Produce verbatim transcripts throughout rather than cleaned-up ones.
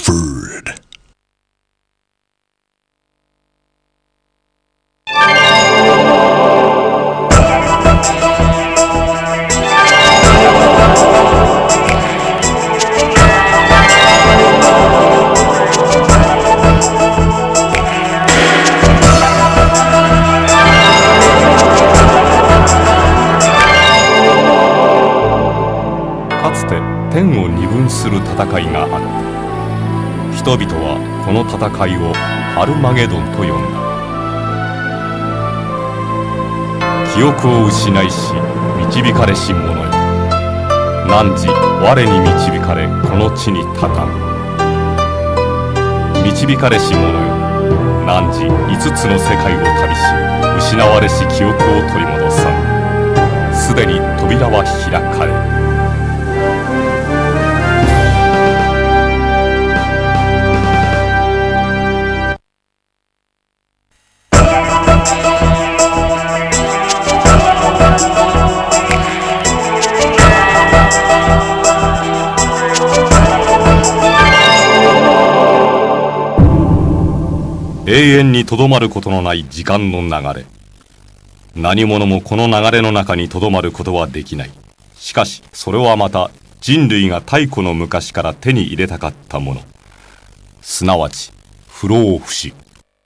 Oxford. 天を二分する戦いがあった。人々はこの戦いをハルマゲドンと呼んだ。記憶を失いし導かれし者よ、汝我に導かれこの地に立たん。導かれし者よ、汝五つの世界を旅し失われし記憶を取り戻さん。すでに扉は開かれる。永遠にとどまることのない時間の流れ。何者もこの流れの中にとどまることはできない。しかしそれはまた人類が太古の昔から手に入れたかったもの、すなわち不老不死。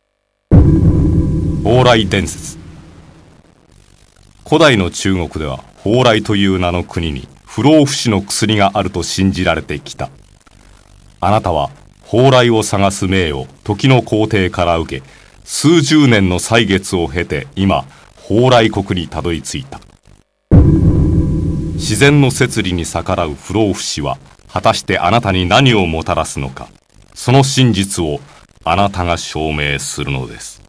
蓬莱伝説。古代の中国では蓬莱という名の国に不老不死の薬があると信じられてきた。あなたは蓬莱を探す命を時の皇帝から受け、数十年の歳月を経て今蓬莱国にたどり着いた。自然の摂理に逆らう不老不死は果たしてあなたに何をもたらすのか。その真実をあなたが証明するのです。